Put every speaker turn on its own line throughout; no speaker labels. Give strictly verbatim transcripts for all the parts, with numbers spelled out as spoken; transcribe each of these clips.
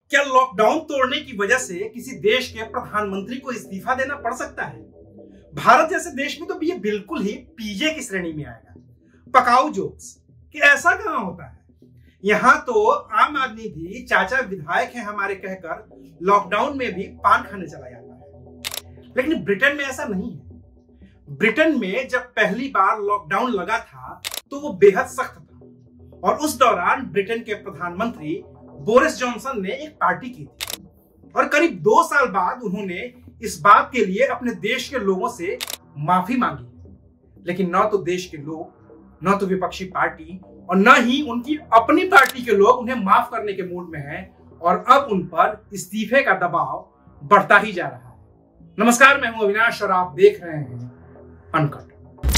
क्या लॉकडाउन तोड़ने की वजह से किसी देश के प्रधानमंत्री को इस्तीफा देना पड़ सकता है? भारत जैसे देश में तो ये बिल्कुल ही पीजे की श्रेणी में आएगा। पकाऊ जोक्स कि ऐसा कहां होता है। यहाँ तो आम आदमी भी चाचा विधायक हैं हमारे कहकर लॉकडाउन में भी पान खाने चला जाता है, लेकिन ब्रिटेन में ऐसा नहीं है। ब्रिटेन में जब पहली बार लॉकडाउन लगा था तो वो बेहद सख्त था और उस दौरान ब्रिटेन के प्रधानमंत्री बोरिस जॉनसन ने एक पार्टी की थी और करीब दो साल बाद उन्होंने इस बात के लिए अपने देश के लोगों से माफी मांगी। लेकिन न तो देश के लोग, न तो विपक्षी पार्टी और न ही उनकी अपनी पार्टी के लोग उन्हें माफ करने के मूड में हैं और अब उन पर इस्तीफे का दबाव बढ़ता ही जा रहा है। नमस्कार, मैं हूं अविनाश और आप देख रहे हैं अनकट।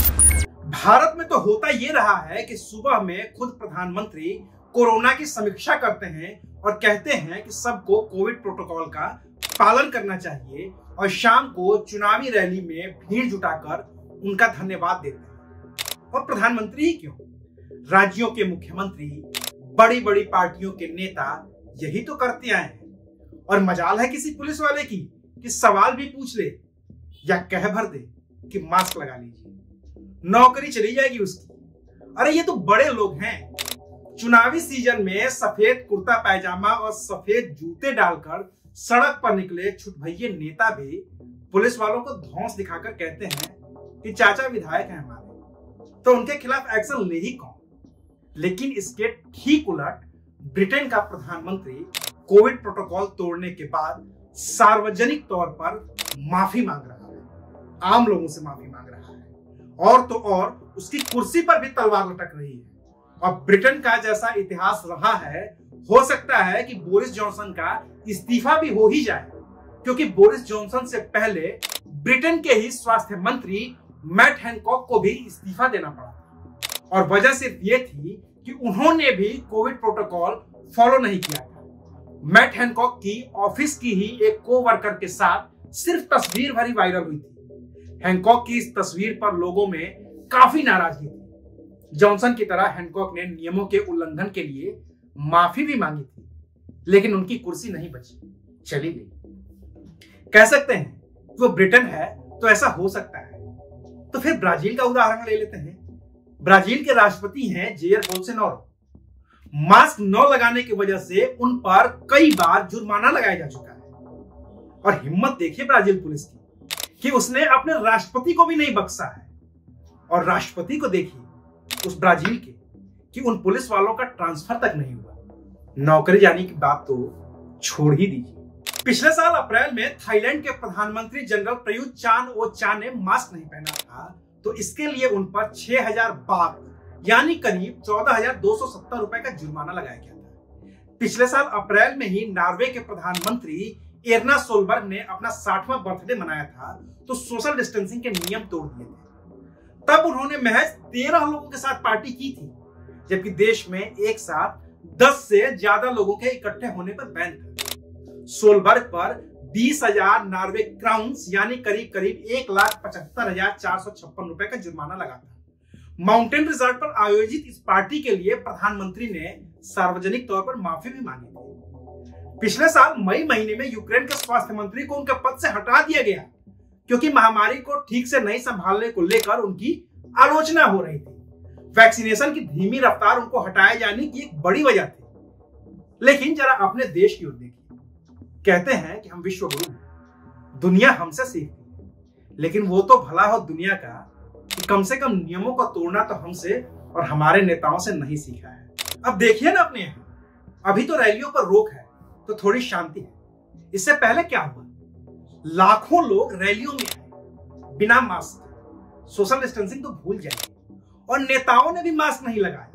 भारत में तो होता ये रहा है कि सुबह में खुद प्रधानमंत्री कोरोना की समीक्षा करते हैं और कहते हैं कि सबको कोविड प्रोटोकॉल का पालन करना चाहिए और शाम को चुनावी रैली में भीड़ जुटाकर उनका धन्यवाद देते हैं। और प्रधानमंत्री ही क्यों, राज्यों के मुख्यमंत्री, बड़ी बड़ी पार्टियों के नेता यही तो करते आए हैं। और मजाल है किसी पुलिस वाले की कि सवाल भी पूछ ले या कह भर दे कि मास्क लगा लीजिए, नौकरी चली जाएगी उसकी। अरे ये तो बड़े लोग हैं। चुनावी सीजन में सफेद कुर्ता पैजामा और सफेद जूते डालकर सड़क पर निकले छुटभइये नेता भी पुलिस वालों को धौंस दिखाकर कहते हैं कि चाचा विधायक हैं हमारे, तो उनके खिलाफ एक्शन ले ही कौन। लेकिन इसके ठीक उलट ब्रिटेन का प्रधानमंत्री कोविड प्रोटोकॉल तोड़ने के बाद सार्वजनिक तौर पर माफी मांग रहा है, आम लोगों से माफी मांग रहा है और तो और उसकी कुर्सी पर भी तलवार लटक रही है। और ब्रिटेन का जैसा इतिहास रहा है, हो सकता है कि बोरिस जॉनसन का इस्तीफा भी हो ही जाए, क्योंकि बोरिस जॉनसन से पहले ब्रिटेन के ही स्वास्थ्य मंत्री मैट हैनकॉक को भी इस्तीफा देना पड़ा और वजह सिर्फ ये थी कि उन्होंने भी कोविड प्रोटोकॉल फॉलो नहीं किया था। मैट हैनकॉक की ऑफिस की ही एक कोवर्कर के साथ सिर्फ तस्वीर भरी वायरल हुई थी। हैनकॉक की इस तस्वीर पर लोगों में काफी नाराजगी थी। जॉनसन की तरह हैनकॉक ने नियमों के उल्लंघन के लिए माफी भी मांगी थी, लेकिन उनकी कुर्सी नहीं बची, चली गई। कह सकते हैं वो ब्रिटेन है तो ऐसा हो सकता है। तो फिर ब्राजील का उदाहरण ले लेते हैं। ब्राजील के राष्ट्रपति हैं जेयर बोल्सोनारो। मास्क न लगाने की वजह से उन पर कई बार जुर्माना लगाया जा चुका है। और हिम्मत देखिए ब्राजील पुलिस की कि उसने अपने राष्ट्रपति को भी नहीं बख्शा है। और राष्ट्रपति को देखिए उस ब्राजील के कि उन पुलिस वालों का ट्रांसफर तक नहीं हुआ। नौकरी जाने की बात तो छोड़ ही दीजिए। पिछले साल अप्रैल में थाईलैंड के प्रधानमंत्री जनरल प्रयुत चान ओ चा ने मास्क नहीं पहना था, तो इसके लिए उन पर छह हजार बात यानी करीब चौदह हजार दो सौ सत्तर रुपए का जुर्माना लगाया गया था। पिछले साल अप्रैल में ही नॉर्वे के प्रधानमंत्री एर्ना सोलबर्ग ने अपना साठवां बर्थडे मनाया था, तो सोशल डिस्टेंसिंग के नियम तोड़ दिए थे। तब उन्होंने महज तेरह लोगों के साथ पार्टी की थी, जबकि देश में एक साथ दस से ज्यादा लोगों के इकट्ठे होने पर बैन था। सोलबर्ग पर बीस हजार नॉर्वे क्राउन्स यानी करीब करीब एक लाख पचहत्तर हजार चार सौ छप्पन रुपए का जुर्माना लगा था। माउंटेन रिजॉर्ट पर आयोजित इस पार्टी के लिए प्रधानमंत्री ने सार्वजनिक तौर पर माफी भी मांगी थी। पिछले साल मई महीने में यूक्रेन के स्वास्थ्य मंत्री को उनके पद से हटा दिया गया, क्योंकि महामारी को ठीक से नहीं संभालने को लेकर उनकी आलोचना हो रही थी। वैक्सीनेशन की धीमी रफ्तार उनको हटाए जाने की एक बड़ी वजह थी। लेकिन जरा अपने देश की ओर देखिए। कहते हैं कि हम विश्व गुरु हैं, दुनिया हमसे सीखती है, लेकिन वो तो भला हो दुनिया का कि कम से कम नियमों को तोड़ना तो हमसे और हमारे नेताओं से नहीं सीखा है। अब देखिए ना अपने यहाँ, अभी तो रैलियों पर रोक है तो थोड़ी शांति है। इससे पहले क्या हुआ, लाखों लोग रैलियों में आए बिना मास्क। सोशल डिस्टेंसिंग तो भूल जाइए। और नेताओं ने भी मास्क नहीं लगाया।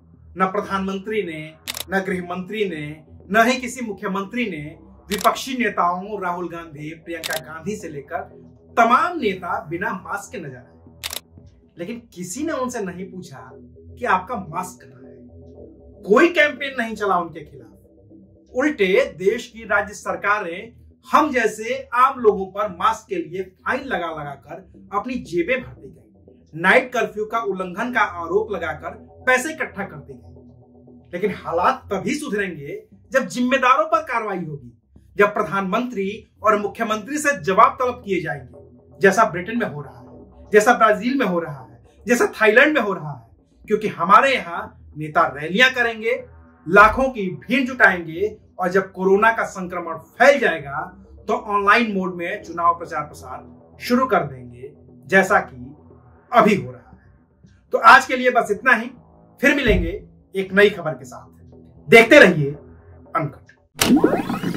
न प्रधानमंत्री ने, न गृह मंत्री ने, न ही किसी मुख्यमंत्री ने। विपक्षी नेताओं राहुल गांधी, प्रियंका गांधी से लेकर तमाम नेता बिना मास्क के नजर आए। लेकिन किसी ने उनसे नहीं पूछा कि आपका मास्क कहां है। कोई कैंपेन नहीं चला उनके खिलाफ। उल्टे देश की राज्य सरकारें हम जैसे आम लोगों पर मास्क के लिए फाइन लगा लगाकर अपनी जेबें भरती गई। नाइट कर्फ्यू का उल्लंघन का आरोप लगाकर पैसे इकट्ठा करती गई। लेकिन हालात तभी सुधरेंगे जब जिम्मेदारों पर कार्रवाई होगी, जब प्रधानमंत्री और मुख्यमंत्री से जवाब तलब किए जाएंगे, जैसा ब्रिटेन में हो रहा है, जैसा ब्राजील में हो रहा है, जैसा थाईलैंड में हो रहा है। क्योंकि हमारे यहाँ नेता रैलियां करेंगे, लाखों की भीड़ जुटाएंगे और जब कोरोना का संक्रमण फैल जाएगा तो ऑनलाइन मोड में चुनाव प्रचार प्रसार शुरू कर देंगे, जैसा कि अभी हो रहा है। तो आज के लिए बस इतना ही, फिर मिलेंगे एक नई खबर के साथ। देखते रहिए अनकट।